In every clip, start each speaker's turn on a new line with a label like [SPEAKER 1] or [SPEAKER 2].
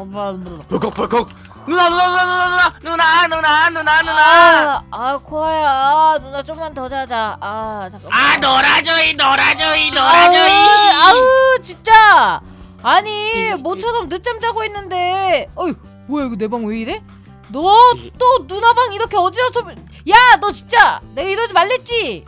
[SPEAKER 1] 벌컥. 누나.
[SPEAKER 2] 코아야, 누나 좀만 더 자자. 잠깐만.
[SPEAKER 1] 놀아줘이.
[SPEAKER 2] 아우, 진짜. 아니, 모처럼 늦잠 자고 있는데. 어이, 뭐야 이거 내 방 왜 이래? 너 또 누나 방 이렇게 어지럽혀. 야, 너 진짜 내가 이러지 말랬지?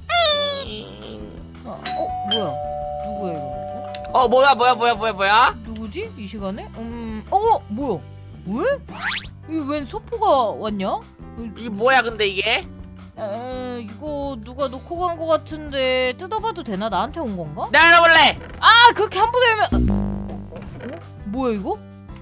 [SPEAKER 2] 뭐야? 누구야 이거?
[SPEAKER 1] 뭐야?
[SPEAKER 2] 누구지? 이 시간에? 뭐야? 왜? 이거 웬 소포가 왔냐?
[SPEAKER 1] 이게 뭐야 근데 이게?
[SPEAKER 2] 이거 누가 놓고 간 거 같은데 뜯어봐도 되나? 나한테 온 건가?
[SPEAKER 1] 내가 열어볼래.
[SPEAKER 2] 그렇게 한 번에 열면 뭐야 이거?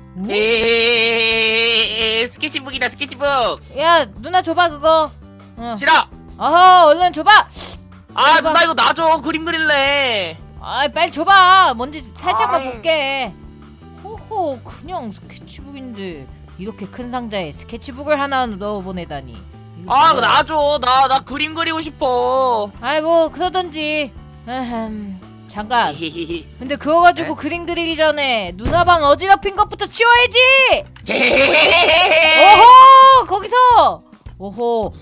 [SPEAKER 1] 스케치북이다 스케치북.
[SPEAKER 2] 야, 누나 줘봐 그거.
[SPEAKER 1] 싫어.
[SPEAKER 2] 얼른 줘봐.
[SPEAKER 1] 누나 이거 놔줘. 그림 그릴래.
[SPEAKER 2] 빨리 줘봐. 뭔지 살짝만 볼게. 호호, 그냥 스케치북인데 이렇게 큰 상자에 스케치북을 하나 넣어보내다니.
[SPEAKER 1] 놔줘. 나 그림 그리고 싶어.
[SPEAKER 2] 뭐 그러던지. 잠깐. 근데 그거 가지고 그림 그리기 전에 누나 방 어지럽힌 것부터 치워야지. 오호, 거기서. 오호.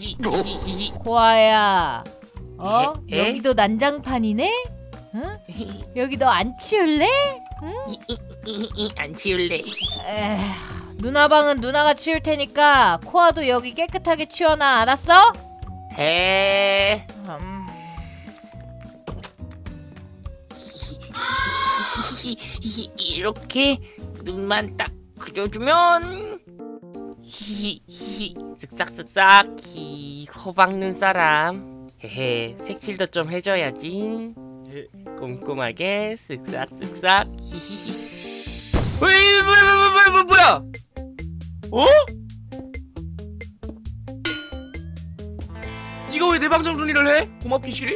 [SPEAKER 2] 코아야. 여기도 난장판이네? 응? 여기 너 안 치울래? 응?
[SPEAKER 1] 안 치울래.
[SPEAKER 2] 누나 방은 누나가 치울 테니까 코아도 여기 깨끗하게 치워놔. 알았어?
[SPEAKER 1] 이렇게 눈만 딱 그려주면 쓱싹쓱싹 호박 눈사람. 색칠도 좀 해줘야지. 꼼꼼하게 쓱싹쓱싹. 뭐야? 네가 왜 내 방 정리를 해? 고맙기 싫이?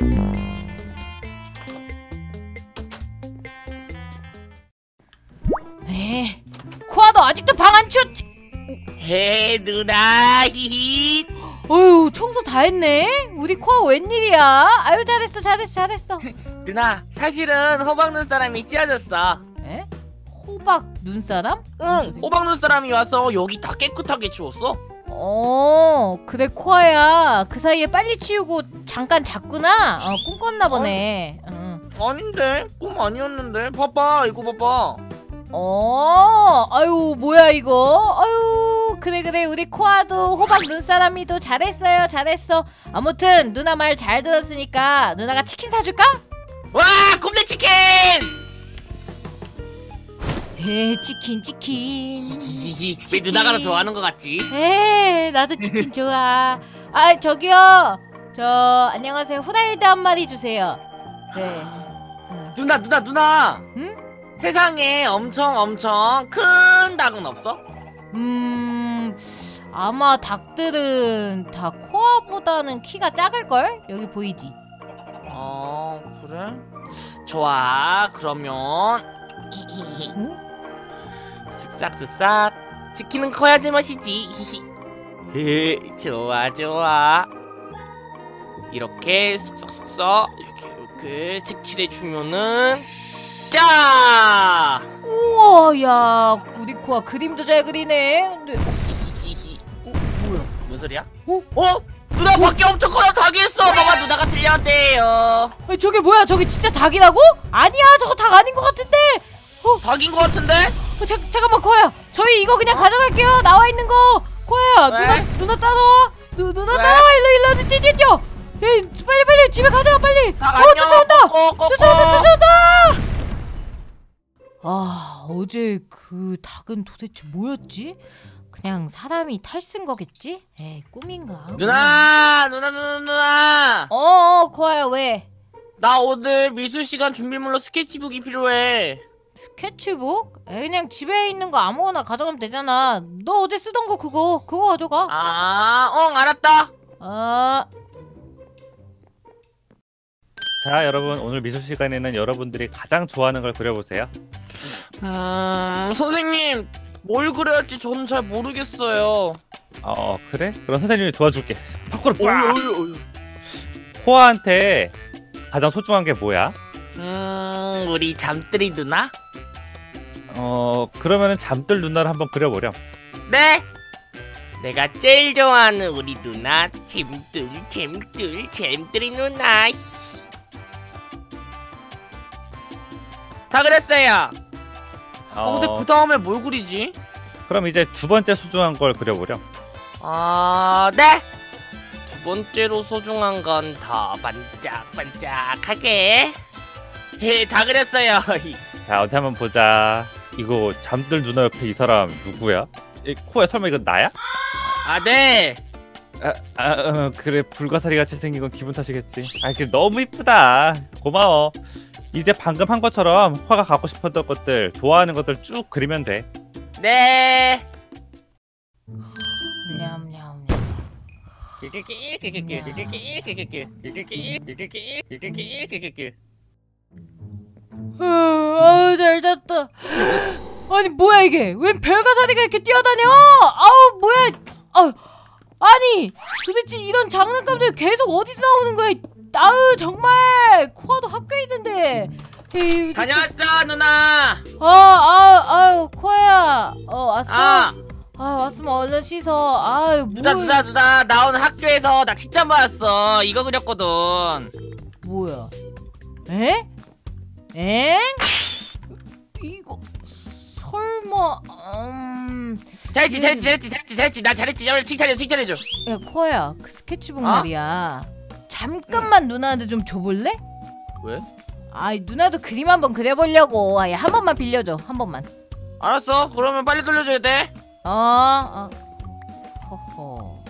[SPEAKER 2] 코아도 아직도 방 안 치웠지?
[SPEAKER 1] 누나. 히히.
[SPEAKER 2] 어휴, 청소 다 했네? 우리 코아 웬일이야? 아유, 잘했어.
[SPEAKER 1] 누나, 사실은 호박 눈사람이 찌어졌어.
[SPEAKER 2] 호박 눈사람?
[SPEAKER 1] 응, 호박 눈사람이 와서 여기 다 깨끗하게 치웠어.
[SPEAKER 2] 그래 코아야. 그 사이에 빨리 치우고 잠깐 잤구나. 꿈 꿨나 보네.
[SPEAKER 1] 아닌데, 꿈 아니었는데. 봐봐, 이거 봐봐.
[SPEAKER 2] 아유, 뭐야 이거? 아유, 그래 우리 코아도 호박 눈사람이도 잘했어. 아무튼 누나 말 잘 들었으니까 누나가 치킨 사줄까?
[SPEAKER 1] 와, 굽네 치킨!
[SPEAKER 2] 치킨.
[SPEAKER 1] 왜 누나가 더 좋아하는 것 같지?
[SPEAKER 2] 나도 치킨 좋아. 저기요. 안녕하세요. 후라이드 한 마리 주세요. 네.
[SPEAKER 1] 누나.
[SPEAKER 2] 응?
[SPEAKER 1] 세상에 엄청 큰 닭은 없어?
[SPEAKER 2] 아마 닭들은 다 코아보다는 키가 작을걸? 여기 보이지?
[SPEAKER 1] 그래? 좋아, 그러면 쓱싹쓱싹 치킨은 커야지 맛이지. 좋아. 이렇게 쓱싹쓱싹 이렇게 색칠해주면은 짜!
[SPEAKER 2] 우와, 야, 우리 코아 그림도 잘 그리네. 근데
[SPEAKER 1] 뭐야? 뭔 소리야? 누나 밖에 엄청 커요. 닭이 있어. 봐봐, 누나가 틀렸대요.
[SPEAKER 2] 저게 뭐야? 저게 진짜 닭이라고? 아니야, 저거 닭 아닌 것 같은데.
[SPEAKER 1] 닭인 것 같은데?
[SPEAKER 2] 잠깐만 코아야. 저희 이거 그냥 가져갈게요. 나와 있는 거. 코아야, 누나 따라와. 누나 따라와. 일로 뛰어. 빨리 집에 가자 빨리. 쫓아온다. 어제 그 닭은 도대체 뭐였지? 그냥 사람이 탈쓴 거겠지? 꿈인가?
[SPEAKER 1] 누나.
[SPEAKER 2] 코아야 왜?
[SPEAKER 1] 나 오늘 미술 시간 준비물로 스케치북이 필요해.
[SPEAKER 2] 스케치북? 그냥 집에 있는 거 아무거나 가져가면 되잖아. 너 어제 쓰던 거 그거 가져가.
[SPEAKER 1] 알았다.
[SPEAKER 3] 자, 여러분, 오늘 미술 시간에는 여러분들이 가장 좋아하는 걸 그려보세요.
[SPEAKER 1] 선생님, 뭘 그려야 할지 저는 잘 모르겠어요.
[SPEAKER 3] 그래? 그럼 선생님이 도와줄게. 밖으로 빡! 코아한테 가장 소중한 게 뭐야?
[SPEAKER 1] 우리 잠들이 누나?
[SPEAKER 3] 그러면은 잠들 누나를 한번 그려보렴.
[SPEAKER 1] 네. 내가 제일 좋아하는 우리 누나 잼들이 누나. 다 그랬어요. 근데 그 다음에 뭘 그리지?
[SPEAKER 3] 그럼 이제 두 번째 소중한 걸 그려보렴.
[SPEAKER 1] 네. 두 번째로 소중한 건 더 반짝반짝하게. 다 그렸어요.
[SPEAKER 3] 자, 어디 한번 보자. 이거 잠들 누나 옆에 이 사람 누구야? 코야, 설마 이건 나야?
[SPEAKER 1] 네.
[SPEAKER 3] 그래, 불가사리 같이 생긴 건 기분 탓이겠지. 그래, 너무 이쁘다. 고마워. 이제 방금 한 것처럼 화가 갖고 싶었던 것들, 좋아하는 것들 쭉 그리면 돼.
[SPEAKER 1] 네.
[SPEAKER 2] 냠냠냠. 잘 잤다. 아니 뭐야 이게? 웬 별가사리가 이렇게 뛰어다녀? 아우 뭐야? 아니 도대체 이런 장난감들 계속 어디서 나오는 거야? 아우 정말 코아도 학교에 있는데. 에이,
[SPEAKER 1] 다녀왔어 누나.
[SPEAKER 2] 아유 코아야. 왔어? 왔으면 얼른 씻어. 아유
[SPEAKER 1] 누나 나 오늘 학교에서 낚시점 받았어. 이거 그렸거든.
[SPEAKER 2] 뭐야? 에? 이거 설마
[SPEAKER 1] 잘했지. 나 잘했지. 칭찬해줘.
[SPEAKER 2] 야 코아야 그 스케치북 말이야. 잠깐만 누나한테 좀 줘볼래?
[SPEAKER 1] 왜?
[SPEAKER 2] 아이 누나도 그림 한번 그려보려고. 야 한 번만 빌려줘. 한 번만.
[SPEAKER 1] 알았어. 그러면 빨리 돌려줘야 돼.
[SPEAKER 2] 허허.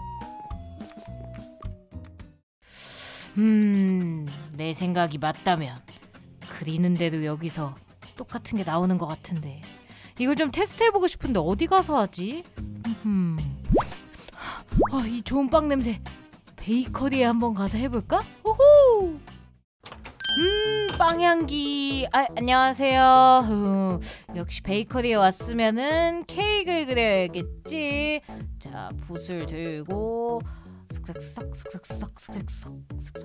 [SPEAKER 2] 내 생각이 맞다면 그리는데도 여기서 똑같은 게 나오는 것 같은데 이걸 좀 테스트해보고 싶은데 어디 가서 하지? 이 좋은 빵 냄새. 베이커리에 한번 가서 해볼까? 호호! 빵향기. 안녕하세요. 역시 베이커리에 왔으면은 케이크를 그려야겠지. 자, 붓을 들고 슥싹슥싹.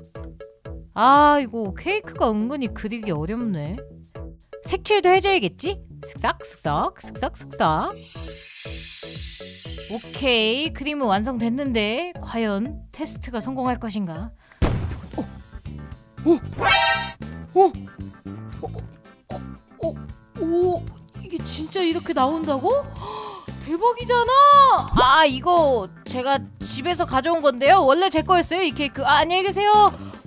[SPEAKER 2] 이거 케이크가 은근히 그리기 어렵네. 색칠도 해줘야겠지? 슥싹. 오케이, 그림은 완성됐는데 과연 테스트가 성공할 것인가? 이게 진짜 이렇게 나온다고? 대박이잖아. 이거 제가 집에서 가져온 건데요. 원래 제 거였어요, 이 케이크. 안녕히 계세요.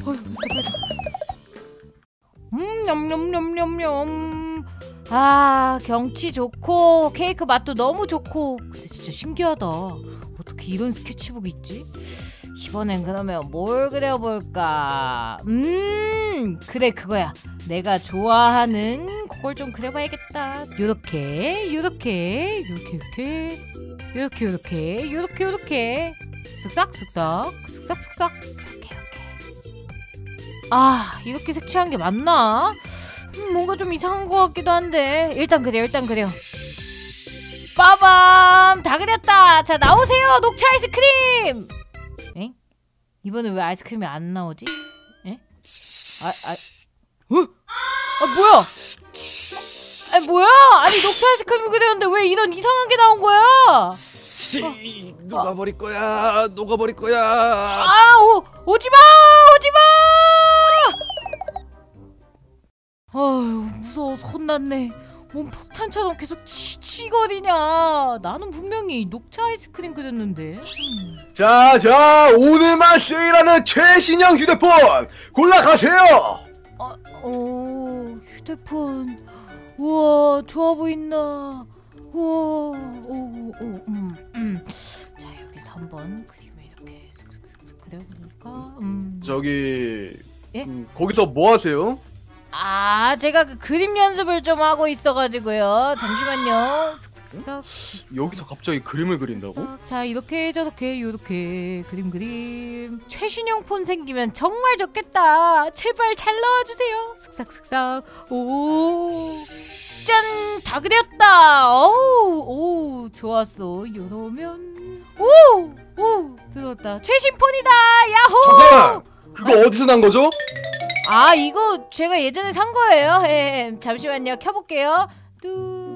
[SPEAKER 2] 냠냠냠냠냠. 경치 좋고 케이크 맛도 너무 좋고. 근데 진짜 신기하다. 어떻게 이런 스케치북이 있지? 이번엔 그러면 뭘 그려볼까? 그래, 그거야. 내가 좋아하는 그걸 좀 그려봐야겠다. 요렇게 슥싹 이렇게 색칠한 게 맞나? 뭔가 좀 이상한 것 같기도 한데 일단 그려. 빠밤! 다 그렸다. 자, 나오세요, 녹차 아이스크림. 이번엔 왜 아이스크림이 안 나오지? 뭐야? 뭐야? 아니 녹차 아이스크림이 그렸는데 왜 이런 이상한 게 나온 거야?
[SPEAKER 3] 녹아버릴 거야.
[SPEAKER 2] 오지마! 무서워서 혼났네. 몸 폭탄처럼 계속 치치거리냐. 나는 분명히 녹차 아이스크림 그렸는데.
[SPEAKER 4] 자, 오늘만 세일하는 최신형 휴대폰 골라가세요.
[SPEAKER 2] 휴대폰. 우와, 좋아 보인다. 우와. 자, 여기서 한번 그림을 이렇게 슥슥슥 그려볼까?
[SPEAKER 4] 저기
[SPEAKER 2] 예?
[SPEAKER 4] 거기서 뭐 하세요?
[SPEAKER 2] 제가 그 그림 연습을 좀 하고 있어가지고요. 잠시만요. 슥슥슥.
[SPEAKER 4] 여기서 갑자기 그림을 그린다고?
[SPEAKER 2] 자, 이렇게 저렇게 요렇게 그림. 최신형 폰 생기면 정말 좋겠다. 제발 잘 나와주세요. 슥싹. 짠! 다 그렸다. 오, 좋았어. 이러면 들었다. 최신 폰이다. 야호!
[SPEAKER 4] 잠깐! 그거 어디서 난 거죠?
[SPEAKER 2] 이거 제가 예전에 산 거예요. 잠시만요. 켜볼게요. 뚜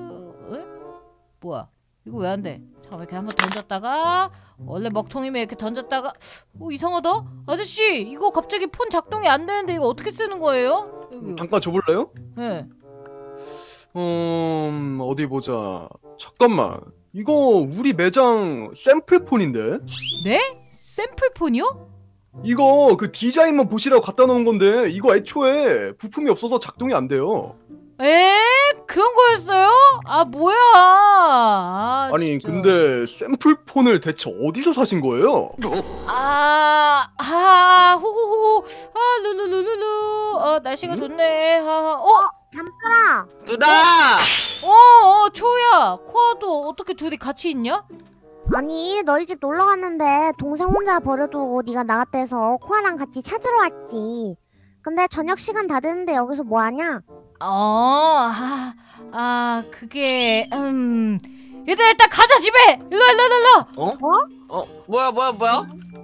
[SPEAKER 2] 뭐야? 이거 왜 안 돼? 잠깐만 이렇게 한번 던졌다가 원래 먹통이면 이렇게 던졌다가 이상하다? 아저씨 이거 갑자기 폰 작동이 안 되는데 이거 어떻게 쓰는 거예요? 여기.
[SPEAKER 4] 잠깐 줘볼래요?
[SPEAKER 2] 네.
[SPEAKER 4] 어디 보자. 잠깐만. 이거 우리 매장 샘플폰인데?
[SPEAKER 2] 네? 샘플폰이요?
[SPEAKER 4] 이거 그 디자인만 보시라고 갖다 놓은 건데 이거 애초에 부품이 없어서 작동이 안 돼요.
[SPEAKER 2] 에? 그런 거였어요? 아 뭐야?
[SPEAKER 4] 아니
[SPEAKER 2] 진짜.
[SPEAKER 4] 근데 샘플폰을 대체 어디서 사신 거예요?
[SPEAKER 2] 호호호, 룰루루루루, 날씨가 좋네,
[SPEAKER 5] 잠깐아.
[SPEAKER 1] 누나.
[SPEAKER 2] 초야, 코아도 어떻게 둘이 같이 있냐?
[SPEAKER 5] 아니 너희 집 놀러 갔는데 동생 혼자 버려두고 네가 나갔다 해서 코아랑 같이 찾으러 왔지. 근데 저녁 시간 다 됐는데 여기서 뭐 하냐?
[SPEAKER 2] 그게 얘들아 일단 가자 집에. 일로.
[SPEAKER 1] 뭐야?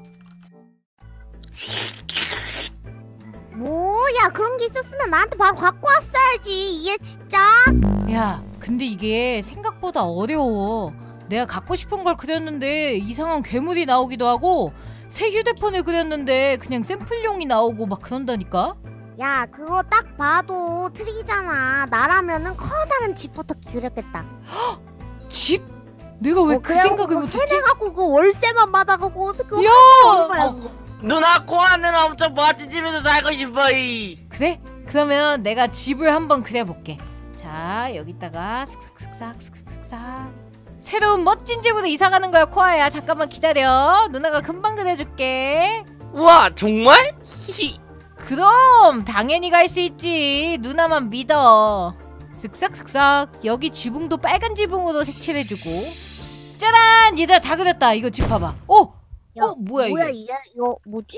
[SPEAKER 5] 뭐야 그런 게 있었으면 나한테 바로 갖고 왔어야지. 얘 진짜.
[SPEAKER 2] 야, 근데 이게 생각보다 어려워. 내가 갖고 싶은 걸 그렸는데 이상한 괴물이 나오기도 하고 새 휴대폰을 그렸는데 그냥 샘플용이 나오고 막 그런다니까?
[SPEAKER 5] 야 그거 딱 봐도 트릭이잖아. 나라면은 커다란 집부터 그렸겠다.
[SPEAKER 2] 집? 내가 왜 그 생각을 못했지?
[SPEAKER 5] 세대갖고 그 월세만 받아가고 어떻게
[SPEAKER 2] 야!
[SPEAKER 1] 누나 코아는 엄청 멋진 집에서 살고 싶어.
[SPEAKER 2] 그래? 그러면 내가 집을 한번 그려볼게. 자, 여기다가 슥슥슥슥슥슥 새로운 멋진 집으로 이사가는 거야, 코아야. 잠깐만 기다려. 누나가 금방 그려줄게.
[SPEAKER 1] 우와 정말? 히히.
[SPEAKER 2] 그럼 당연히 갈 수 있지. 누나만 믿어. 슥싹슥싹. 여기 지붕도 빨간 지붕으로 색칠해주고. 짜란! 얘들아 다 그렸다. 이거 집 봐봐. 뭐야 이거?
[SPEAKER 5] 이거 뭐지?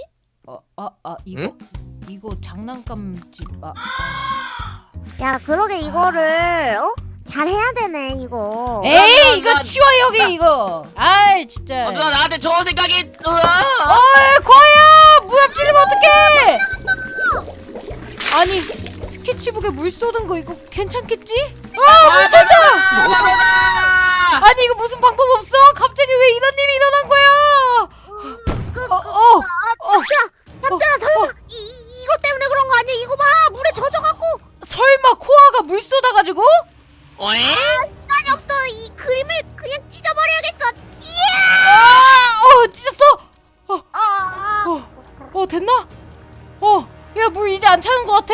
[SPEAKER 2] 이거 장난감 집.
[SPEAKER 5] 야 그러게 이거를 잘 해야 되네 이거.
[SPEAKER 2] 에이 이거 치워 여기 이거. 아이 진짜.
[SPEAKER 1] 누나 나한테 좋은 생각이.
[SPEAKER 2] 코아야 문 앞지르면 어떡해? 아니 스케치북에 물 쏟은 거 이거 괜찮겠지? 물 쳤다. 아니 이거 무슨 방법 없어? 갑자기 왜 이런 일이 일어난 거야?
[SPEAKER 5] 야 설마 이거 때문에 그런 거 아니야? 이거 봐 물에 젖어갖고.
[SPEAKER 2] 설마 코아가 물 쏟아가지고?
[SPEAKER 5] 시간이 없어. 이 그림을 그냥 찢어버려야겠어.
[SPEAKER 2] 찢었어? 됐나? 야 물 이제 안 차는 것 같아.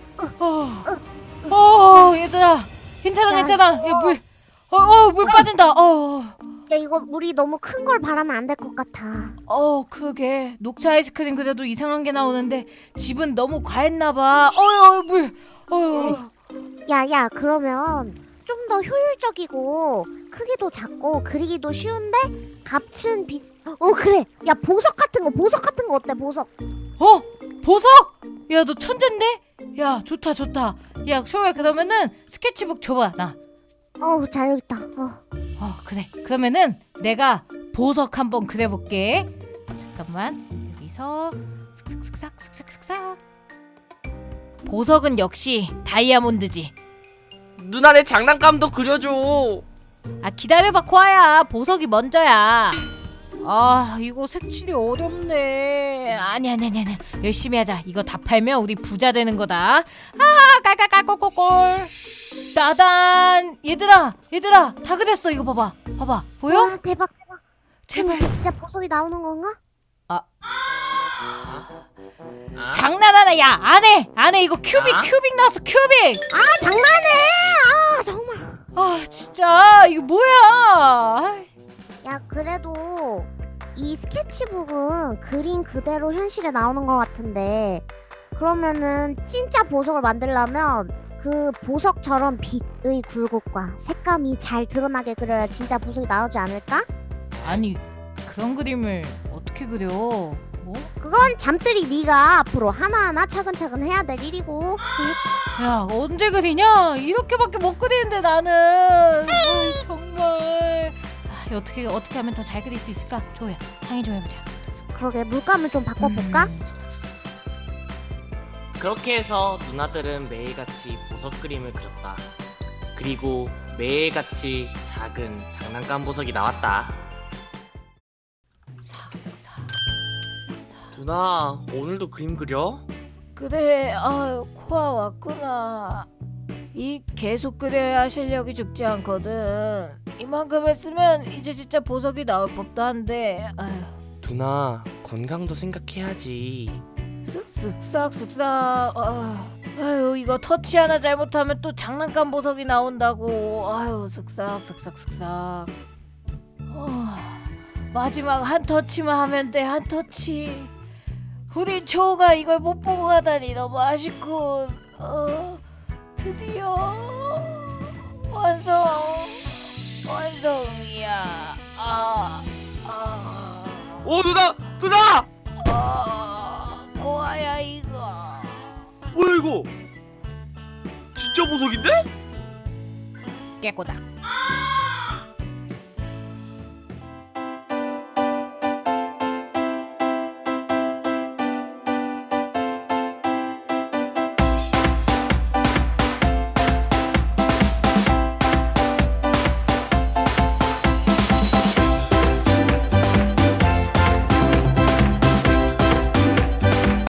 [SPEAKER 2] 얘들아 괜찮아. 야 물 빠진다.
[SPEAKER 5] 야 이거 물이 너무 큰 걸 바라면 안 될 것 같아.
[SPEAKER 2] 그러게 녹차 아이스크림 그래도 이상한 게 나오는데 집은 너무 과했나봐. 물.
[SPEAKER 5] 야야 그러면 좀 더 효율적이고 크기도 작고 그리기도 쉬운데 값은 그래. 야 보석 같은 거 어때? 보석.
[SPEAKER 2] 보석? 야 너 천잰데? 야 좋다. 야 쇼야 그러면은 스케치북 줘봐 나.
[SPEAKER 5] 잘 여기 있다.
[SPEAKER 2] 그래. 그러면은 내가 보석 한번 그려볼게. 잠깐만 여기서 슥슥슥슥슥슥. 보석은 역시 다이아몬드지.
[SPEAKER 1] 누나 내 장난감도 그려줘.
[SPEAKER 2] 기다려봐 코아야. 보석이 먼저야. 이거 색칠이 어렵네. 아니야. 열심히 하자. 이거 다 팔면 우리 부자 되는 거다. 깔깔깔꼴꼴꼴. 따단. 얘들아 다 그렸어. 이거 봐봐 보여?
[SPEAKER 5] 와 대박.
[SPEAKER 2] 제발.
[SPEAKER 5] 이게 진짜 보석이 나오는 건가?
[SPEAKER 2] 장난하나? 야 안해 이거 큐빅 나왔어. 큐빅.
[SPEAKER 5] 장난해. 정말.
[SPEAKER 2] 진짜 이거 뭐야?
[SPEAKER 5] 야 그래도 이 스케치북은 그림 그대로 현실에 나오는 것 같은데 그러면은 진짜 보석을 만들려면 그 보석처럼 빛의 굴곡과 색감이 잘 드러나게 그려야 진짜 보석이 나오지 않을까?
[SPEAKER 2] 아니 그런 그림을 어떻게 그려? 뭐?
[SPEAKER 5] 그건 잠들이 네가 앞으로 하나하나 차근차근 해야 될 일이고.
[SPEAKER 2] 야 언제 그리냐? 이렇게밖에 못 그리는데 나는. 정말. 어떻게 하면 더 잘 그릴 수 있을까? 조야 상의 좀 해보자.
[SPEAKER 5] 그러게 물감을 좀 바꿔볼까?
[SPEAKER 1] 그렇게 해서 누나들은 매일같이 보석 그림을 그렸다. 그리고 매일같이 작은 장난감 보석이 나왔다. 누나, 오늘도 그림 그려?
[SPEAKER 2] 그래, 아유, 코아 왔구나. 이 계속 그려야 실력이 죽지 않거든. 이만큼 했으면 이제 진짜 보석이 나올 법도 한데. 아유,
[SPEAKER 1] 누나, 건강도 생각해야지.
[SPEAKER 2] 쓱싹쓱싹. 아유, 이거 터치 하나 잘못하면 또 장난감 보석이 나온다고. 아유, 쓱싹쓱싹쓱싹. 마지막 한 터치만 하면 돼, 한 터치. 우리 초가 이걸 못 보고 가다니 너무 아쉽군. 드디어 완성이야.
[SPEAKER 1] 누나! 누나!
[SPEAKER 2] 고아야 이거.
[SPEAKER 1] 뭐야 이거? 진짜 보석인데?
[SPEAKER 2] 깨꼬다.